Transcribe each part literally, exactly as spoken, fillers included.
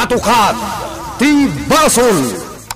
Katukat, Tibasol.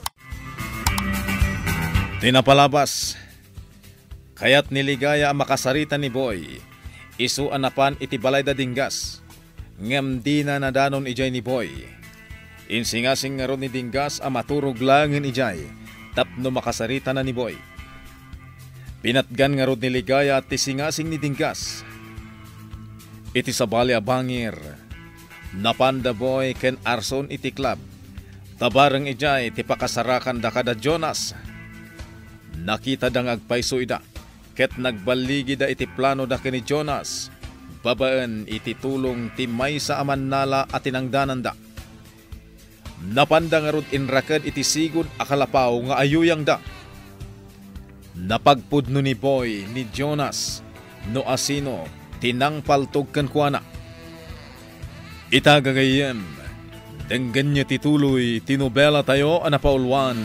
Tinapalabas, kaya't niligaya ang makasarita ni Boy. Isu anapan iti balay da dinggas. Ngem di na nadanon ijay ni Boy. Insingasing nga ron ni dinggas ang maturog langin ijay. Tapno makasarita na ni Boy. Pinatgan nga ron ni ligaya at tisingasing ni dinggas. Iti sabali a bangir. Napanda Boy ken arson iti club. Tabarang ijay ti pakasarakan da kada Jonas. Nakita dang agpayso ida. Ket nagbaligi da iti plano da kini Jonas. Babaan iti tulong ti maysa aman nala at tinangdanan da. Napanda nga rod inrakad iti sigod akalapaw nga ayuyang da. Napagpudno ni Boy ni Jonas no asino tinangpaltog kan kuana. Itagagayem, denggan niya tituloy tinobela tayo anapaulwan.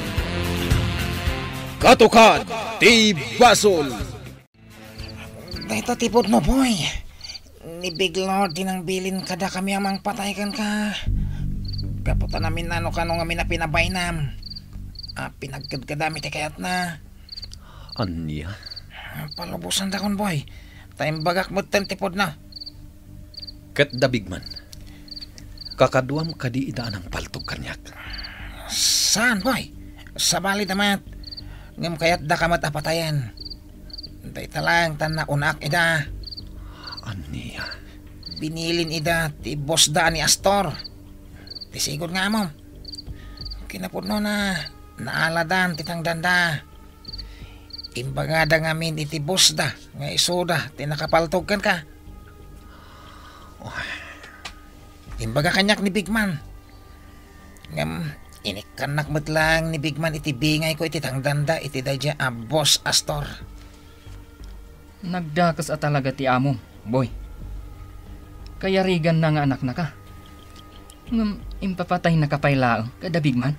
Katukat, Tibasol. Dahito tipod mo, Boy. Ni Big Lord dinangbilin kada kami amang pataykan ka. Kaputa namin ano ka nung amin na pinabaynam. Ah, pinagkadkadami ti kayat na. Anya? Palubusan da kon, Boy. Tayong bagak mo ten tipod na. Kat dabigman. Kakaduam kadi idaan ang paltog kanyak. Saan, Boy? Sa bali damat. Ngam kayat da kamat apatayan. Dahita lang tan na unak ida. Anya? Binilin ida ti boss da ni Astor. Tisigod nga mo. Kinapudno na naaladan titang danda. Imbagada ngamin iti boss da nga isuda tinakapaltog kan ka. Oh. Imbaga kanyak ni Bigman. Ngam inikanak mo't lang ni Bigman iti bingay ko iti tangdanda iti dadya a boss Astor. Nagdakas at talaga ti amo, Boy. Kaya rigan na nga anak na ka. Ngam impapatay na kapaylaang kada Bigman.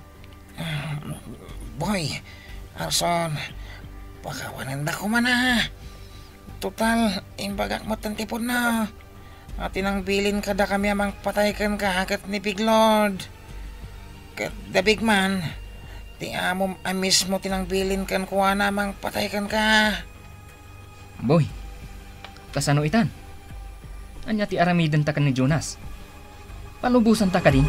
Boy, Arson, pakawanan da ko man ha. Total, imbagak mo't tantipod na. At inang bilin kada kami amang pataykan ka hagat ni Big Lord. Kat the big man, ti amo ay mismo tinang bilin kan kuha namang pataykan ka. Boy, kasano itan? Anya ti aramidan ta kan ni Jonas. Palubusan ta ka din.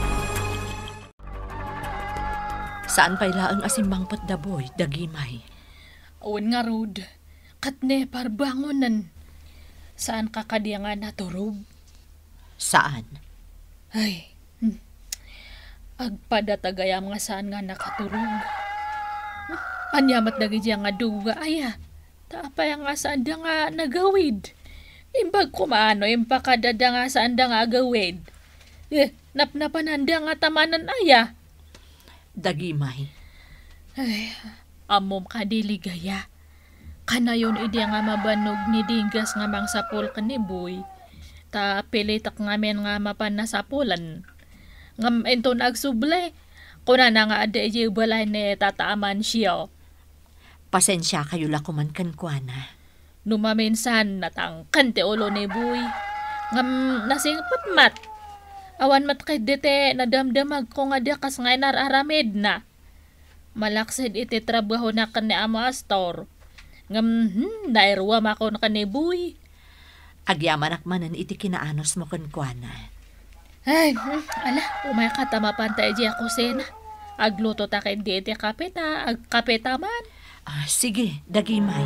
Saan pa'y laang asimbangpat da Boy, dagimay? Awan nga Rod, katne parbangonan. Saan ka kadiya nga naturog? Saan? Ay, hmm. Agpadatagayam nga saan nga nakaturog. Hmm. Anyamat dagi diya nga duga, aya. Taapay nga saan da nga nagawid. Imbag kumaano, impakadada nga saan da nga agawid. Eh, napnapananda nga tamanan, aya. Dagimay. Ay, amom kadiligaya. Kanayon idi nga mabanog ni Dinggas nga mang sapul ka ni Boy. Ta pilitak ngamen nga mapanasapulan. Ngam ento nagsuble. Kuna na nga ada iji balay ni tataaman siya. Pasensya kayo lakuman kankwana. Numaminsan natangkan ti ulo ni Boy. Ngam nasingpat mat. Awan mat kadete nadamdamag ko nga dakas nga inararamid na. Malaksid iti trabaho na kan ni Ama Astor. Ngam, hmm, nairwa mako na kanibuy. Agyaman akmanan iti kinaanos mo kankwana. Ay, hmm, ala, umay ka tamapan tayo di ako sena. Agluto ta kay di iti kapeta, agkapeta man. Ah, sige, dagimay.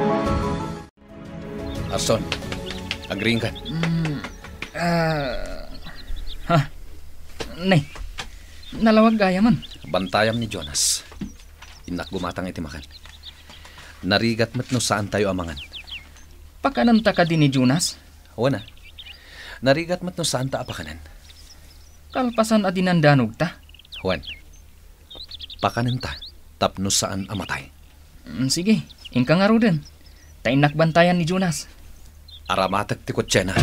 Arson, agring ka. Mm, uh, ha? Ne, nalawag gaya man. Bantayam ni Jonas. Inak gumatang iti makan. Narigat met no saan tayo amangan. Pakananta ka din ni Jonas? Wana. Narigat met no saan ta apakanan. Kalpasan adinandanog ta? Wan. Pakanan ta. Tapno saan amatay. Mm, sige, ingka nga ro din. Tainak bantayan ni Jonas. Aramatag ti kotsena.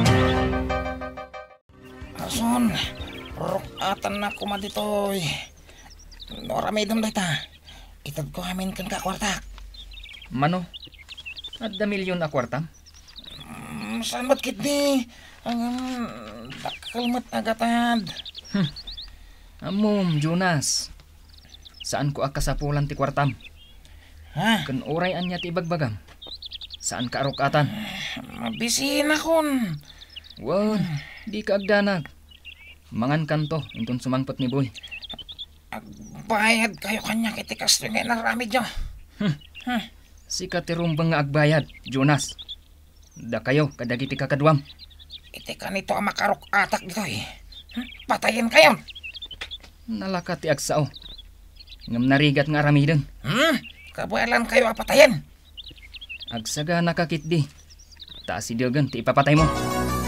Arson, rukatan na kumaditoy. Noramidom day ta. Itad ko amin kan ka kwartak. Mano? At da milyon na kwartam? Mm, saan ba't kit di? Ang dakal mat agatad. Amom, Jonas. Saan ko akasapulan ti kwartam? Ha? Kan oray anya ti bagbagam. Saan ka arukatan? Mabisiin akon. Wow, di ka agdanag. Mangan kanto, intun sumangpot ni Boy. Agbayad kayo kanya kitikas to nga naramid nyo. Si katirumbang nga agbayad, Jonas. Da kayo, kadagiti kakadwam. Itika nito ang makarok atak dito eh. Hmm? Patayin kayo. Nalaka ti agsao. Ngam narigat nga aramiden. Hmm? Kabuelan kayo apatayin. Agsaga nakakitdi. Taas si Diogan, ti ipapatay mo.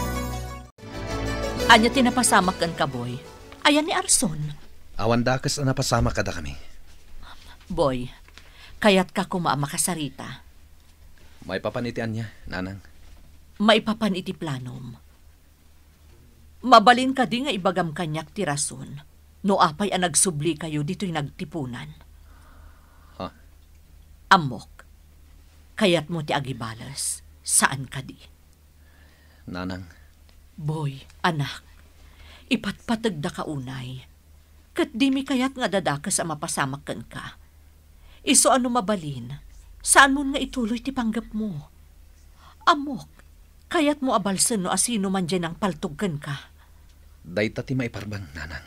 Anya tinapasamak kan ka, Boy. Ayan ni Arson. Awan dakas na napasama kada kami. Boy, kayat ka kuma makasarita. May papanitian niya, nanang. Maipapan iti planom. Mabalin ka di nga ibagam kanyak ti rason. No apay ang nagsubli kayo dito'y nagtipunan. Ha? Amok. Kayat mo ti agibalas. Saan ka di? Nanang. Boy, anak. Ipatpatag da ka unay. Kat di mi kayat nga dadakas ang mapasamak kan ka. Iso ano mabalin, saan mo nga ituloy ti panggap mo? Amok, kayat mo abalsen no asino man dyan ang paltugkan ka. Dayta ti maiparbang, nanang.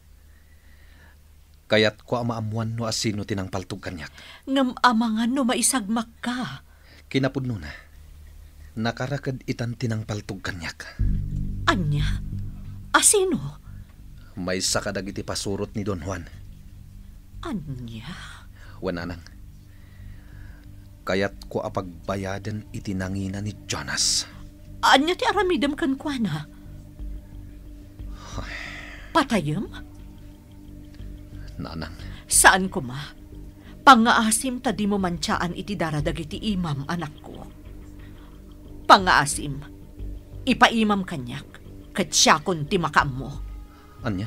Kayat ko amaamuan no asino tinang paltog kanyak. Ngam amangan no maisagmak ka. Kinapudno na. Nakarakad itan tinang paltog kanyak. Anya? Asino? May sakadag iti pasurot ni Don Juan. Anya? Wananang. Kayat ko apagbayadan itinangina ni Jonas. Anya ti aramidem kan kwa na? Patayem? Nanang. Saan ko ma? Pangaasim ta di mo mansyaan iti daradag iti imam anak ko. Pangaasim, ipaimam kanyak, kat siya kun ti makam mo. Anya?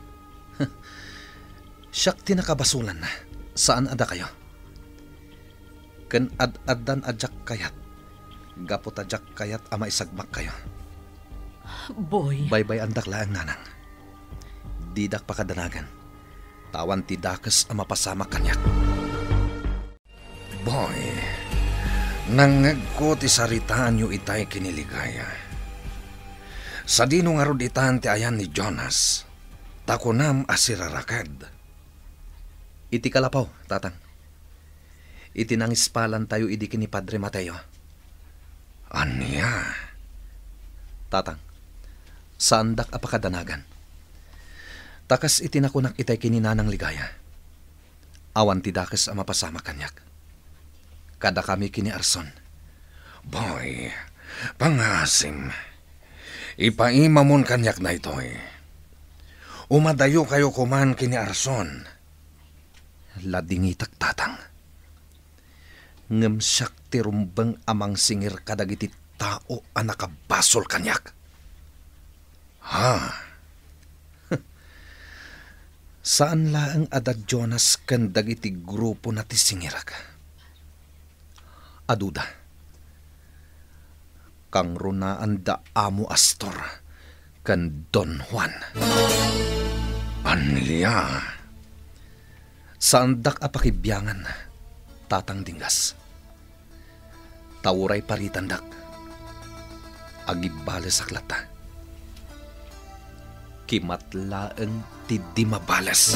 Siyak tinakabasulan na. Saan ada kayo? Ken ad-adan adjak kayat. Gapot adjak kayat ama isagmak kayo. Boy. Baybay andak laang nanang. Didak pakadanagan. Tawan ti dakas ang mapasama kanyak. Boy, nangag ko ti saritaan yu itay kiniligaya. Sa dino nga rod itaan ti ayan ni Jonas, takunam asirarakad. Iti kalapaw, tatang. Iti nangispalan tayo idi kini Padre Mateo. Anya? Tatang, saandak apakadanagan. Takas itinakunak itay kininanang ligaya. Awan ti dakas ang mapasama kanyak. Kada kami kini Arson. Boy, pangasim. Ipaimamon kanyak na ito'y. Umadayo kayo kuman kini Arson. Ladingitak tatang. Ngem siyak ti rumbeng amang singir kadagiti tao ang nakabasol kanyak. Ha? Saan laang ada Jonas kan dagiti grupo na ti singirak? Aduda. Kang runaan da amo Astor kan Don Juan. Anya? Saan dak apakibyangan, tatang Dinggas? Tawuray paritandak. Agibale saklata. Kimatlaan ti di mabalas.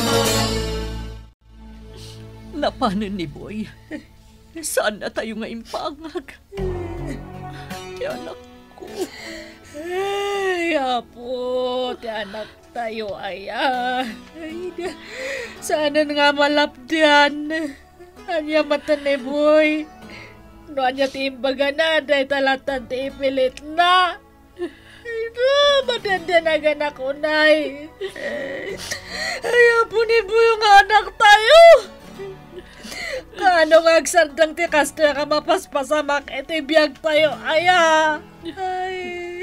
Napanan ni Boy. Saan na tayo nga impangag? Ti anak ko. Ay, apo, ti anak tayo aya. Ay, da- sana nga malapdan. Anya mata ni Boy. No anya ti imbaga na, day talatan ti ipilit na. Ay, da, madanda na ganak unay. Ay, apo ni Boy yung anak tayo. Kaano nga agsardang ti kasto ka mapaspasamak iti biyag tayo, aya. Ay.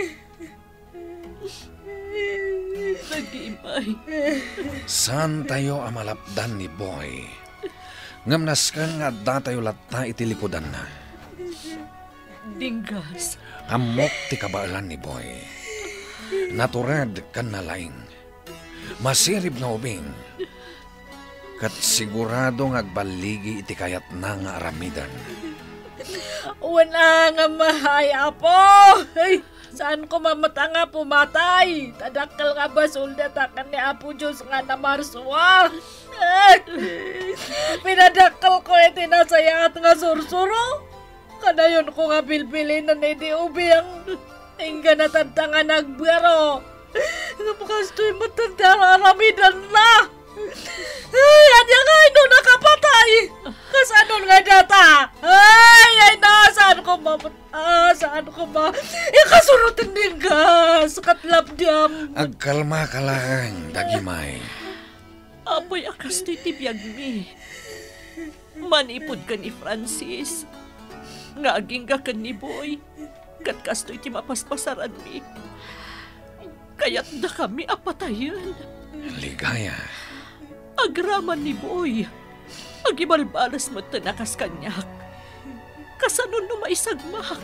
Nag-iimay. Saan tayo amalapdan ni Boy? Ngamnas ka nga da tayo lata iti likodan na. Dinggas. Amok ti kabaalan ni Boy. Naturad kan nalaing. Masirib nga ubing. Kat sigurado nga agbaligi iti kayat na nga aramidan. Wala nga mahay, apo. Ay, saan ko mamata nga pumatay? Tadakal nga basul na takan ni Apo Diyos nga na marswa. Ay, pinadakal ko iti nasaya at nga sursuro. Kanayon ko nga pilpilin na nidi ubiyang ingga na tanta nga nagbaro. Nga makastoy matanda aramidan na. Ay, adya nga ino nakapatay. Kasanon nga data. Ay, ay, nasaan ko ma... Ah, saan ko ma... Ikasurutin din ka sa katlapdyam. Agkalma ka lang, Dagimay. Apoy akas to'y tibiyag mi. Manipod ka ni Francis. Nga aging ka ni Boy. Kat kasto'y ti mapaspasaran mi. Kaya't na kami apatayan. Ligaya. Agraman ni Boy. Agibalbalas mo tanakas kanyak. Kasanon no maisagmak.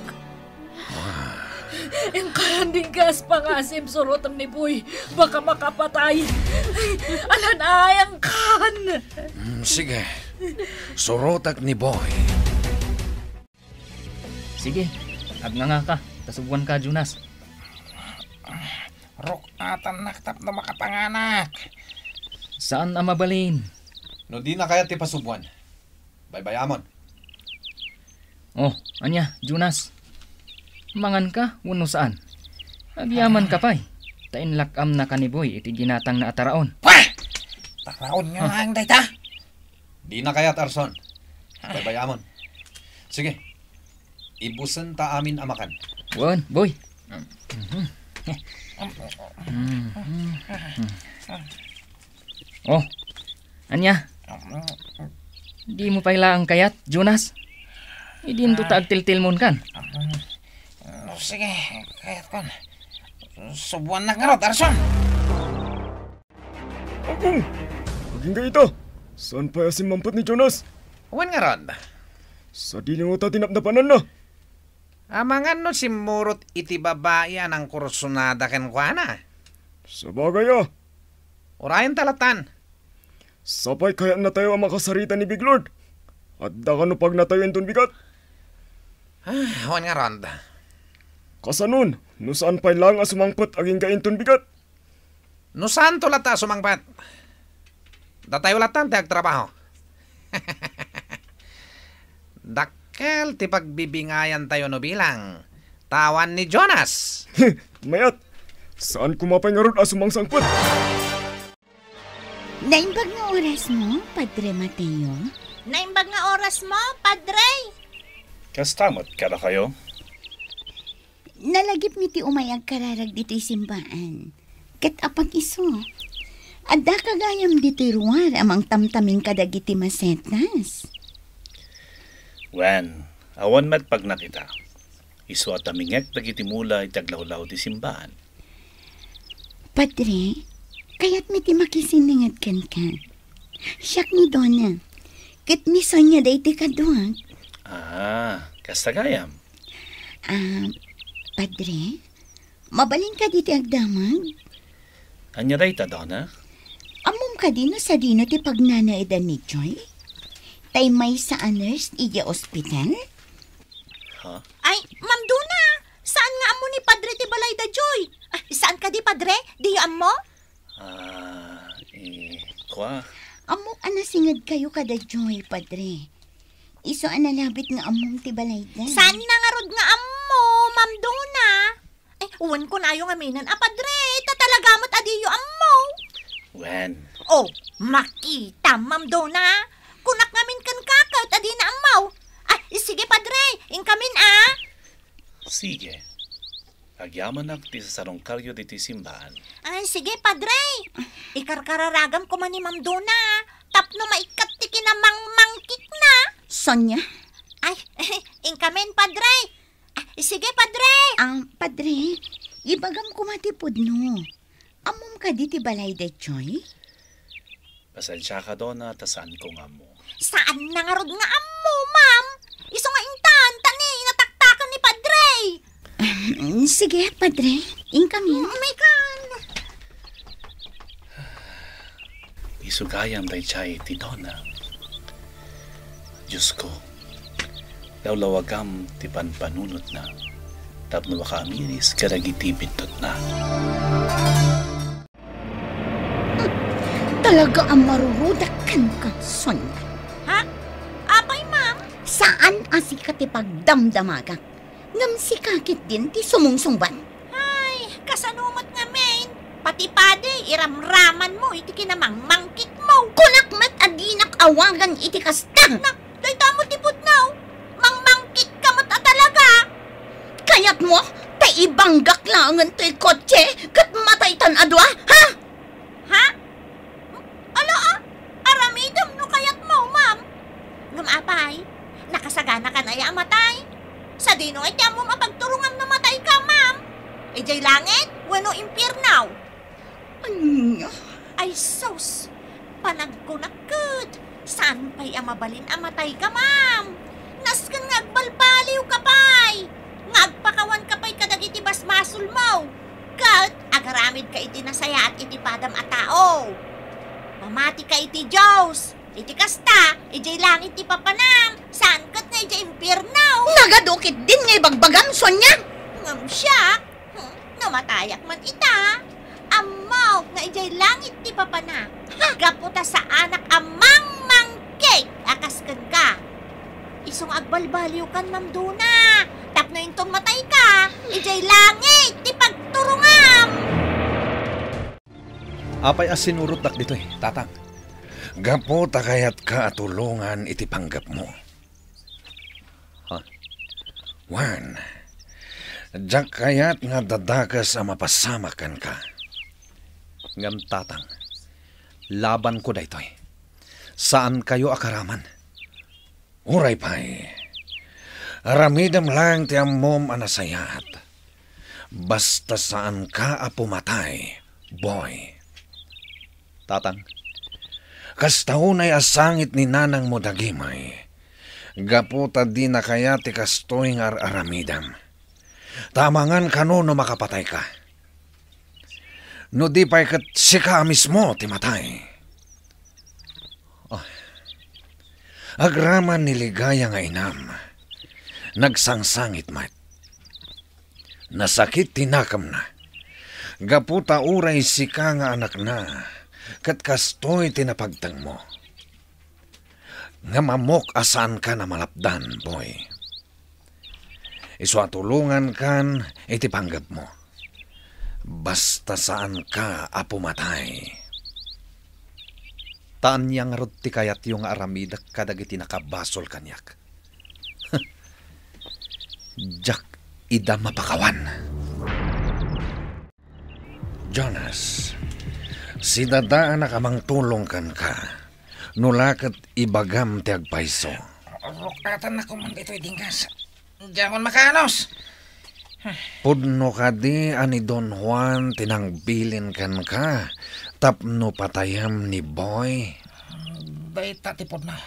Ang karanding gas pangasim surutam ni Boy. Baka makapatay. Ay, alan ay ang kan. Mm, sige. Surotak ni Boy. Sige, agnga nga ka. Tasubuan ka, Jonas. Rok atan naktap na makapanganak. Saan ang mabalin? No di na kaya ti pasubuan. Baybayamon. Oh, anya, Jonas. Mangan ka, wano saan? Agyaman ka pa'y. Tainlakam na kaniboy iti ginatang na ataraon. Wah! Takraon nyo nga ang dayta. Di na kaya Arson. Baybayamon. Sige. Ibusan ta amin amakan. Wan, boy. Oh, anya. Di mo paila ang kayat, Jonas. Idin to taagtil-til mon kan. No, sige, kayat kon. Subuan na nga ro, Arson. Akong! Maging ka ito! Saan pa yasin mampot ni Jonas? Uwan nga ron. Sa di mo ta tinapnapanan na. Amangan no simurot iti babae ang kursunada ken kuana. Sa bagay ah. Urayan talatan. Sapay kaya na tayo ang makasarita ni Big Lord. At da ka no pag natayo entong bigat. Ah, uwan nga ron. Kasanon, no saan pa'y lang ang sumangpot aging ka entong bigat. No saan to lata sumangpat? Datayo latan ti agtrabaho. Dakkel ti pagbibingayan tayo no bilang tawan ni Jonas. Mayat, saan kumapay nga ron ang sumangsangpot? Naimbag nga oras mo, Padre Mateo? Naimbag nga oras mo, Padre? Kastamot ka na kayo? Nalagip mi ti umayag kararag dito'y simbaan. Ket apag iso. Adda kagayam dito'y ruwar amang tamtaming kadagiti masetas. Wen, awan mat pag nakita. Iso at amingek dagiti mula itaglawlaw ti simbaan. Padre, kaya't mi ti makisiningat kan ka. Siyak ni Donna. Ket mi Sonya day ti kaduag. Ah, kastagayam. Ah, Padre, mabalin ka diti agdamag? Anya day ta, Donna? Amom ka dino sa dino ti pagnanaidan ni Joy? Tay may sa nurse iya ospital? Ha? Ay, Ma'am Duna! Saan nga amo ni Padre ti balay da Joy? Ah, saan ka di, Padre? Di amo? Ah, eh, kwa? Amok anasingad kayo kada Joy, Padre. Iso analabit nga among ti balay da. Saan na nga rod nga amo, Ma'am Duna? Ay, uwan ko na yung aminan. Ah, Padre, tatalagamat adiyo amo. Wen. Oh, makita, Ma'am Duna. Kunak ngamin kan kakot, adi na amaw. Ah, sige, Padre, ingkamin ah. Sige. Agyaman na ti sa sarong karyo diti simbaan. Ay, sige, Padre. Ikarkararagam ko man ni Ma'am Duna. Tapno maikat ti kinamang mangkik na. Sonya? Ay, ingkamin, Padre. Ah, sige, Padre. Ang Padre, ibagam kumatipod no. Amom ka di ti balay da Joy? Pasensya ka, Donna, tasaan ko nga mo. Saan na nga rod nga amo, Ma'am? Iso nga intan, tani, nataktakan ni Padre. Sige, Padre. Ingkamin. Oh my God. isugayam tay chay ti Donna. Diyos ko, lawlawagam ti panpanunot na, tapno makamiris karagitipid tot na. Talaga ang marurudakan ka, Sonya. Ha? Apay, ma'am? Saan asi ka ti pagdamdamagak? Ngam si kakit din ti sumungsungban. Ay, kasanumot nga, main. Pati pade, iramraman mo, iti kinamang mangkit mo. Kunak mat adinak awagan iti kasta. Nak, day tamo tipod now. Mangmangkit ka mo't talaga. Kayat mo, ta ibanggak langan to'y kotse, kat matay tan adwa, ha? Ha? Ala ah, aramidam no kayat mo, ma'am. Ngumapay, nakasagana ka na ya matay. Sa dino ay tiyan mo mapagturungan na matay ka, ma'am. E jay langit, wano impirnaw. Anya? Ay sos, panagkunakot. Saan pa'y amabalin amatay ka, ma'am? Naskan ngagbalbaliw ka pa'y. Ngagpakawan ka pa'y kadagiti basmasul mo. Kat, agaramid ka iti nasaya at iti padam a tao. Mamati ka iti Diyos. Iti kasta, iti langit ti papanam. Saan kat nga iti impirnaw? Nagadukit din ngay bagbagam, Sonya. Ngam siya, hmm, namatayak man ita. Amaw nga iti langit ti papanam. Gaputa sa anak amang mangkik. Akaskan ka. Isong agbalbaliw kan, Ma'am Donna. Tapno intong matay ka. Iti langit ti pagturungam. Apay asinurot dak dito eh, tatang. Gapo takayat ka atulungan iti panggap mo. Ha? Wan, jak kayat nga dadakas a mapasamakan ka. Ngam tatang, laban ko daytoy. Saan kayo akaraman? Uray pa'y, aramidam lang ti ammom anasayat. Basta saan ka a pumatay, boy. Tatang, kastaunay asangit ni nanang mo dagimay. Gaputa di na kaya ti kastoy nga aramidam. Tamangan ka no no makapatay ka. No di pa'y kat sika mismo ti matay. Oh. Agraman niligaya nga inam. Nagsangsangit mat. Nasakit tinakam na. Gaputa uray sika nga anak na. Kat kastoy tinapagtang mo. Nga mamok asaan ka na malapdan, boy. Iswatulungan kan iti panggap mo. Basta saan ka apumatay. Taan niyang rod ti kayat yung aramidak kadagiti nakabasol kanyak. Jak ida mapakawan. Jonas, si dadaan na kamang tulong kan ka. Nulakat ibagam ti agpaiso. Rukatan ako man dito'y dinggas. Diyan makanos. Pudno ka di ani Don Juan tinangbilin kan ka. Tapno patayam ni Boy. Bay tatipod na.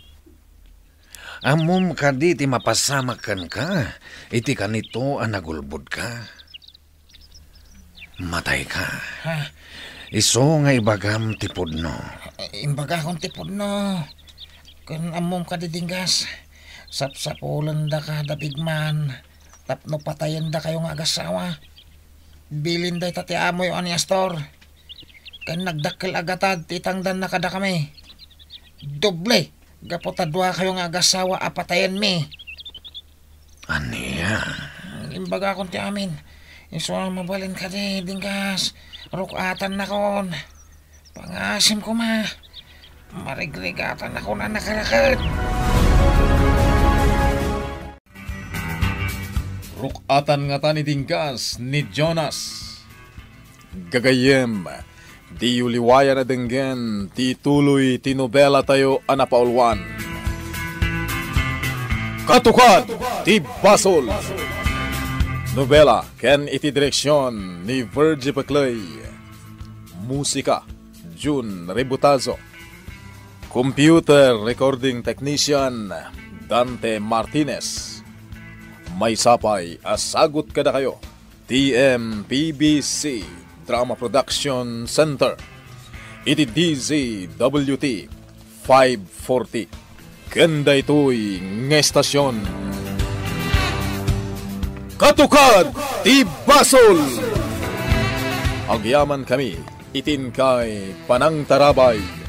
Amom ka di ti mapasamakan ka. Iti kanito ang nagulbud ka. Matay ka. Ha? Iso nga ibagam ti pudno. Imbaga akong tipod no. Kung amom ka di dinggas. Sapsapulan da ka da bigman. Tapno patayan da kayo nga agasawa. Bilin da tati amoy o ni Astor. Kan nagdakkel agatad titangdan na kada kami. Doble. Gapotadwa kayo nga agasawa apatayan mi. Aniya? Imbaga akong ti amin. Iso mabalin ka di dinggas. Rukatan na kon. Pangasim ko ma. Marigrigatan ako na nakalakat. Rukatan nga ta ni Dinggas ni Jonas. Gagayem, di uliwaya na denggen, ti tuloy ti nobela tayo anapaulwan. Katukat, ti Basol. Nobela, ken iti direksyon ni Virgie Paclay. Musika, June Rebutazo. Computer Recording Technician, Dante Martinez. May sapay, asagot kada kayo. T M P B C Drama Production Center. iti D Z W T five forty. Kanda ito'y ng estasyon. Katukad ti Basol! Agyaman kami, itin kay Panang Tarabay,